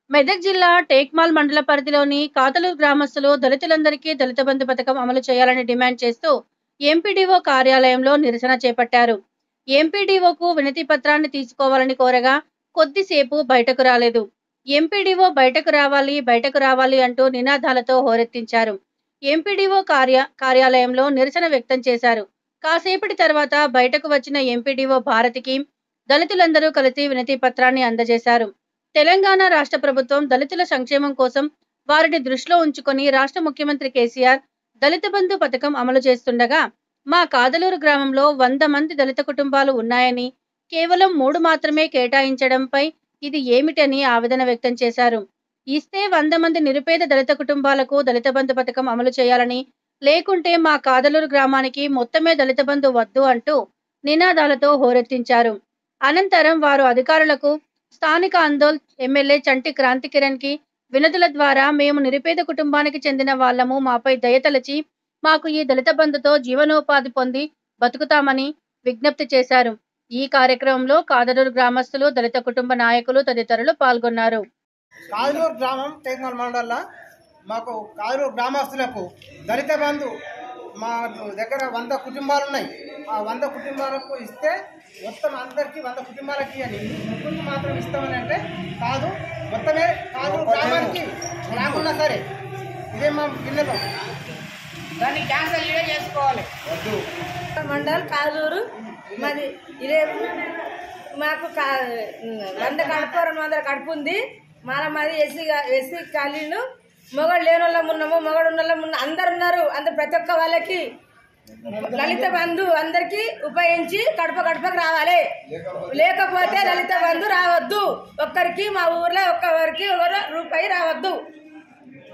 మెదక్ జిల్లా టేక్మాల్ మండల పరిధిలోని కాతలూరు గ్రామస్తులు దళితులందరికీ దళిత బంధు పథకం అమలు చేయాలని డిమాండ్ చేస్తూ ఎంపీడీఓ కార్యాలయంలో నిరసన చేపట్టారు. ఎంపీడీఓకు వినతి పత్రాన్ని తీసుకోవాలని కోరగా కొద్దిసేపు బయటకు రాలేదు. ఎంపీడీఓ బయటకు రావాలి అంటూ నినాదాలతో హోరెత్తించారు. ఎంపీడీఓ కార్యాలయంలో నిరసన వ్యక్తం చేశారు. కాసేపటి తర్వాత బయటకు వచ్చిన ఎంపీడీఓ భారతికి దళితులందరూ కలిసి వినతి పత్రాన్ని అందజేశారు. తెలంగాణ రాష్ట్ర ప్రభుత్వం దళితుల సంక్షేమం కోసం వారిని దృష్టిలో ఉంచుకొని రాష్ట్ర ముఖ్యమంత్రి కేసీఆర్ దళిత బంధు పథకం అమలు చేస్తుండగా మా కాదలూరు గ్రామంలో 100 మంది దళిత కుటుంబాలు ఉన్నాయని, కేవలం 3 మాత్రమే కేటాయించడంపై ఇది ఏమిటని ఆవేదన వ్యక్తం చేశారు. ఇస్తే 100 మంది నిరుపేద దళిత కుటుంబాలకు దళిత బంధు పథకం అమలు చేయాలని, లేకుంటే మా కాదలూరు గ్రామానికి మొత్తమే దళిత బంధు వద్దు అంటూ నినాదాలతో హోరెత్తించారు. అనంతరం వారు అధికారులకు స్థానిక ఆందోళ్ ఎమ్మెల్యే చంటి క్రాంతి కిరణ్ కి వినతుల ద్వారా మేము నిరుపేద కుటుంబానికి చెందిన వాళ్ళము, మాపై దయతలచి మాకు ఈ దళిత బంధుతో జీవనోపాధి పొంది బతుకుతామని విజ్ఞప్తి చేశారు. ఈ కార్యక్రమంలో కాదలూరు గ్రామస్తులు, దళిత కుటుంబ నాయకులు తదితరులు పాల్గొన్నారు. కాదలూరు గ్రామం టేక్మాల్ మండల మాకు కాదలూరు గ్రామస్తులకు దళిత బంధు మా దగ్గర 100 కుటుంబాలు ఉన్నాయి. ఆ 100 కుటుంబాలకు ఇస్తే మొత్తం అందరికీ 100 కుటుంబాలకి అని ముగ్గురికి మాత్రం ఇస్తామని అంటే కాదు, మొత్తమే కాదలూరు గ్రామానికి రాకున్నా సరే ఇదే మా విన్నపం. దాన్ని క్యాన్సల్ చేసుకోవాలి. మండల్ కాదలూరు మాది ఇదే. మాకు 100 కడుపు 200 కడుపు ఉంది. మాది ఎస్సీ కాలనీలు మొగడు లేని వాళ్ళం ఉన్నాము, మొగడు ఉన్న వాళ్ళం అందరు ఉన్నారు. అందరు ప్రతి ఒక్క వాళ్ళకి దళిత బంధు అందరికి ఉపయోగించి కడపకు రావాలి. లేకపోతే దళిత బంధు రావద్దు. ఒక్కరికి మా ఊర్లో ఒక్కరికి రూపాయి రావద్దు.